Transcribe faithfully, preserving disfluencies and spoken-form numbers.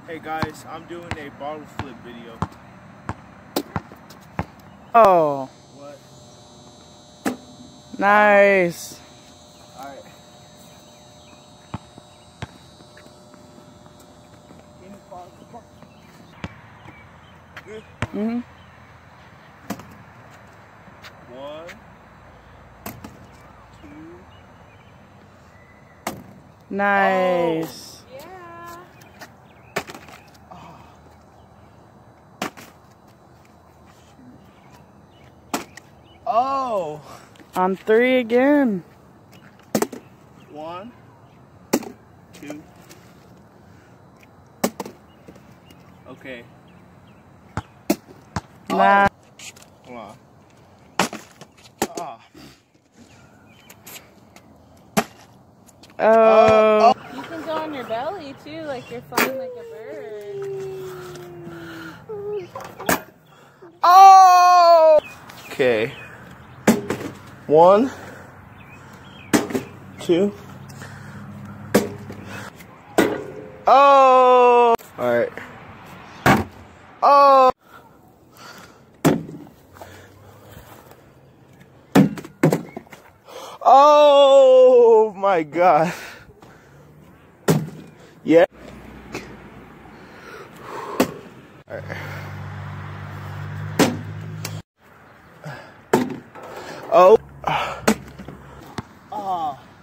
Hey guys, I'm doing a bottle flip video. Oh. What? Nice. Alright. Mm-hmm. One, two. Nice. Oh. Yeah. Oh. On three again. One, two. Okay. Nice. Hold on. Ah. Oh. You can go on your belly too, like you're flying like a bird. Oh! Okay. One, two. Oh! Alright. Oh! Oh my God. Yeah. All right. Oh. Oh.